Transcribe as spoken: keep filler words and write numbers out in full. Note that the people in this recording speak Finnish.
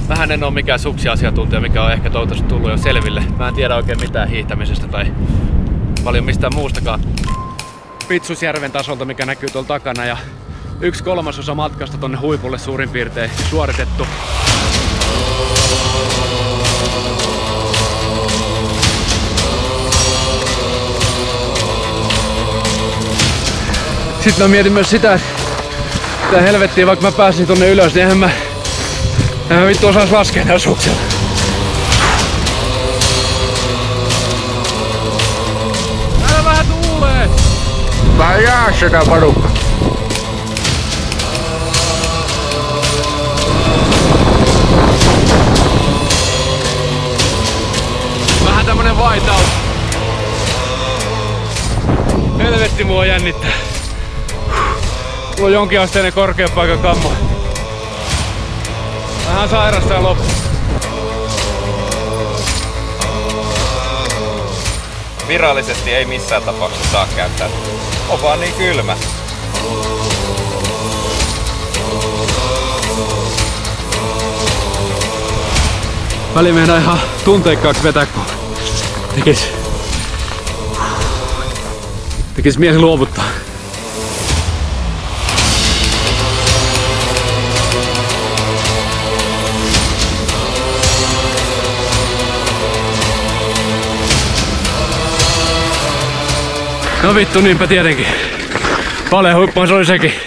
Vähän en oo mikään suksiasiantuntija, mikä on ehkä toivottavasti tullut jo selville. Mä en tiedä oikein mitään hiihtämisestä tai paljon mistään muustakaan Pitsusjärven tasolta, mikä näkyy tuolla takana. Ja yksi kolmasosa matkasta tonne huipulle suurin piirtein suoritettu. Sitten mä mietin myös sitä, että tää helvettiin, vaikka mä pääsin tonne ylös, niin eihän mä, eihän mä vittu osais laskea näillä suksilla. Täällä vähän tuulee! Vähän jäässä tää porukka. Vähän tämmönen whiteout. Helvetti mua jännittää. Mulla on jonkinasteinen korkeapaikan kammo. Vähän sairasta ja loppu. Virallisesti ei missään tapauksessa saa käyttää. On vaan niin kylmä. Väliin meinaa ihan tunteikkaaksi vetää, kun tekis, tekis mieli luovuttaa. No vittu, niinpä tietenkin. Valehuippuhan se oli sekin.